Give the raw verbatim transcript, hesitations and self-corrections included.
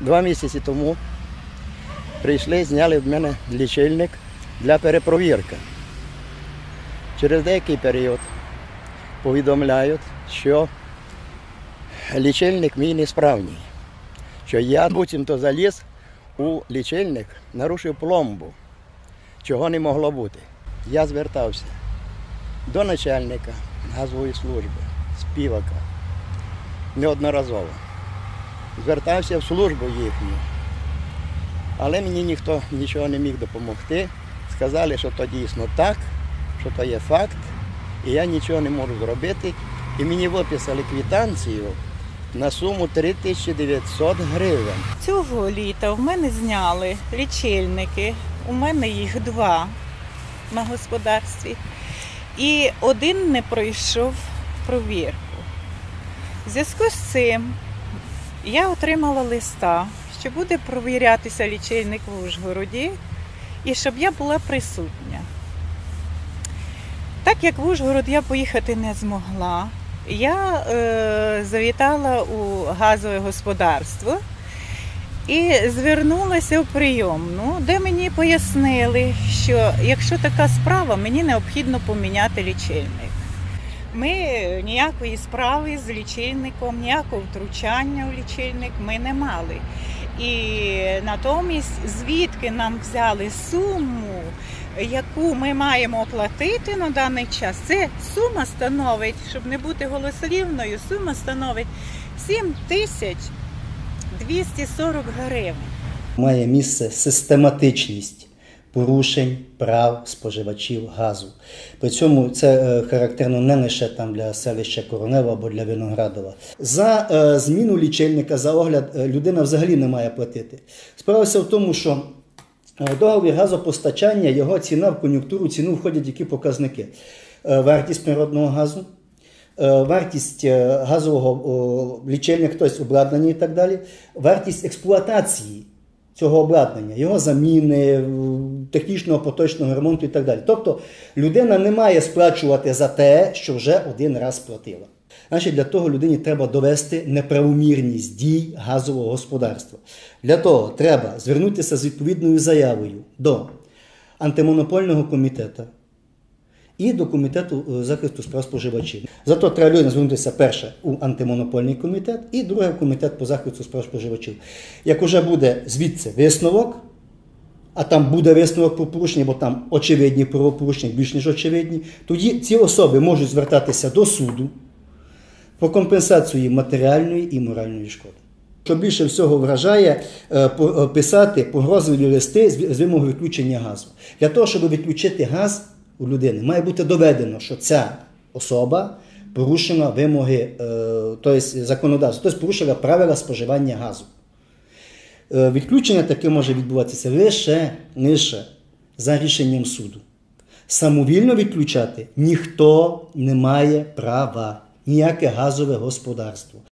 Два місяці тому прийшли, зняли в мене лічильник для перепровірки. Через деякий період повідомляють, що лічильник мій несправний, що я буцімто заліз у лічильник, нарушив пломбу, чого не могло бути. Я звертався до начальника газової служби, співака, неодноразово. Звертався в службу їхню, але мені ніхто нічого не міг допомогти. Сказали, що то дійсно так, що то є факт, і я нічого не можу зробити. І мені виписали квитанцію на суму три тисячі дев'ятсот гривень. Цього літа в мене зняли лічильники, у мене їх два на господарстві, і один не пройшов провірку. В зв'язку з цим я отримала листа, що буде провірятися лічильник в Ужгороді, і щоб я була присутня. Так як в Ужгород я поїхати не змогла, я е, завітала у газове господарство і звернулася в прийомну, де мені пояснили, що якщо така справа, мені необхідно поміняти лічильник. Ми ніякої справи з лічильником, ніякого втручання в лічильник ми не мали. І натомість, звідки нам взяли суму, яку ми маємо оплатити на даний час, це сума становить, щоб не бути голослівною, сума становить сім тисяч двісті сорок гривень. Має місце систематичність порушень прав споживачів газу. При цьому це характерно не лише там для селища Коронева або для Виноградова. За е, зміну лічильника, за огляд, людина взагалі не має платити. Справа вся в тому, що договір газопостачання, його ціна в кон'юнктуру, ціну входять які показники. Е, вартість природного газу, е, вартість газового лічильника, тобто обладнання і так далі, вартість експлуатації цього обладнання, його заміни, технічного поточного ремонту і так далі. Тобто людина не має сплачувати за те, що вже один раз платила. Значить, для того людині треба довести неправомірність дій газового господарства. Для того треба звернутися з відповідною заявою до антимонопольного комітету і до комітету захисту справ споживачів. Зато треба людина звернутися перше у антимонопольний комітет і друге в комітет по захисту справ споживачів. Як уже буде звідси висновок, а там буде висновок про порушення, бо там очевидні правопорушення, більш ніж очевидні, тоді ці особи можуть звертатися до суду по компенсацію матеріальної і моральної шкоди. Що більше всього вражає, писати погрозливі листи з вимогою відключення газу. Для того, щоб відключити газ у людини, має бути доведено, що ця особа порушила вимоги, тобто законодавства, тобто порушила правила споживання газу. Відключення таке може відбуватися лише, лише за рішенням суду. Самовільно відключати ніхто не має права, ніяке газове господарство.